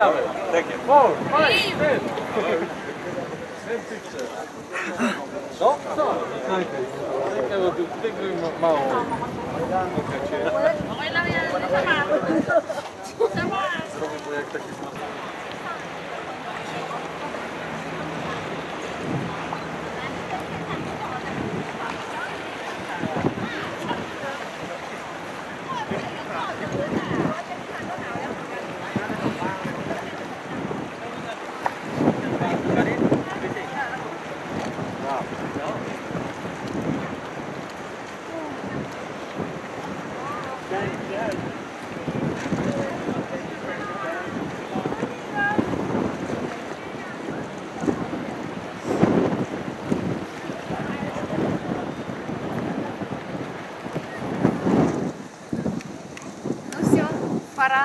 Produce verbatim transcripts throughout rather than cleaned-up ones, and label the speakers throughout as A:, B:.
A: Thank you. Four, five, ten. Same picture. No? Thank you. I think I will do big mouth. Zrobię jak taki znak.
B: Пора.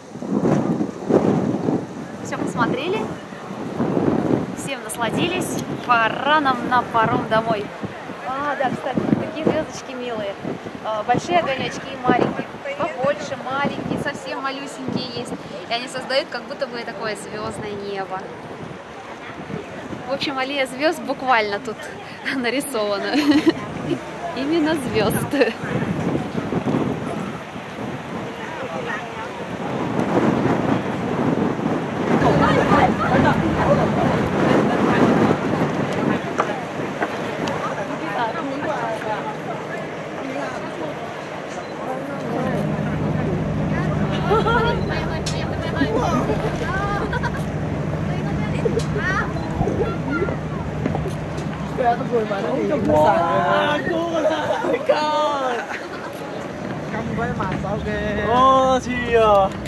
B: Все посмотрели, всем насладились. Пора нам на паром домой. А, да, кстати, такие звездочки милые. Большие огонечки и маленькие. Побольше, маленькие, совсем малюсенькие есть. И они создают как будто бы такое звездное небо. В общем, аллея звезд буквально тут нарисована. Именно звезд.
C: Wow, cool my God. Cầm với màn sao ghê. Ô, chi à.